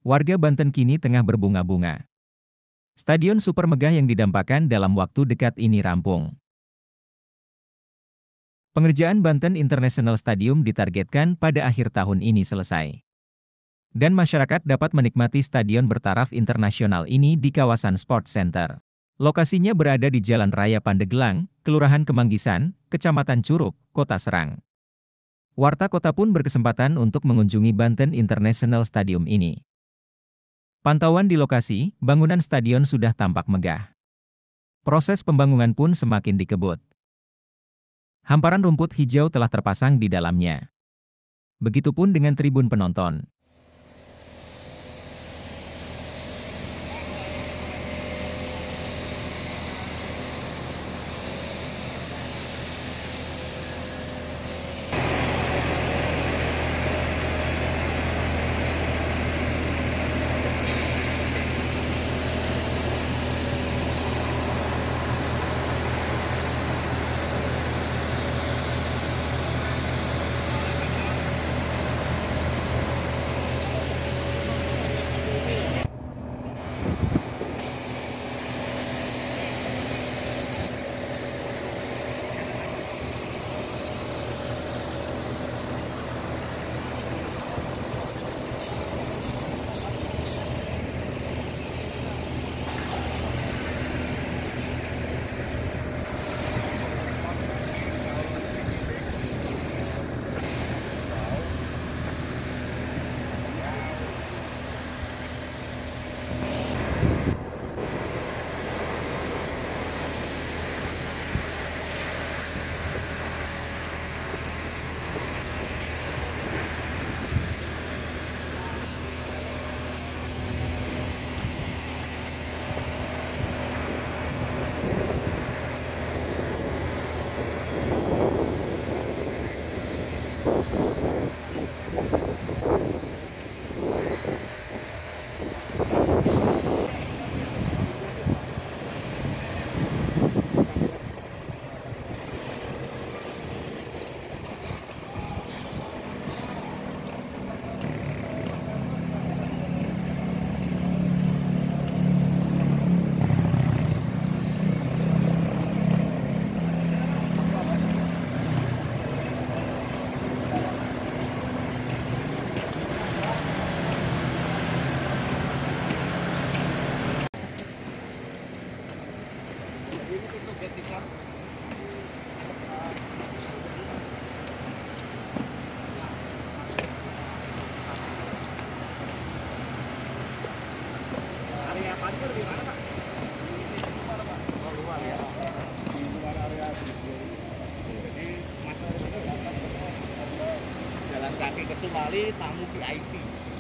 Warga Banten kini tengah berbunga-bunga. Stadion super megah yang didampakan dalam waktu dekat ini rampung. Pengerjaan Banten International Stadium ditargetkan pada akhir tahun ini selesai. Dan masyarakat dapat menikmati Stadion bertaraf internasional ini di kawasan Sport Center. Lokasinya berada di Jalan Raya Pandeglang, Kelurahan Kemanggisan, Kecamatan Curug, Kota Serang. Warta Kota pun berkesempatan untuk mengunjungi Banten International Stadium ini. Pantauan di lokasi, bangunan stadion sudah tampak megah. Proses pembangunan pun semakin dikebut. Hamparan rumput hijau telah terpasang di dalamnya. Begitupun dengan tribun penonton. Area parkir di mana, Pak? Oh, luar ya. Di luar area. Jadi masyarakat jalan kaki kecuali tamu VIP.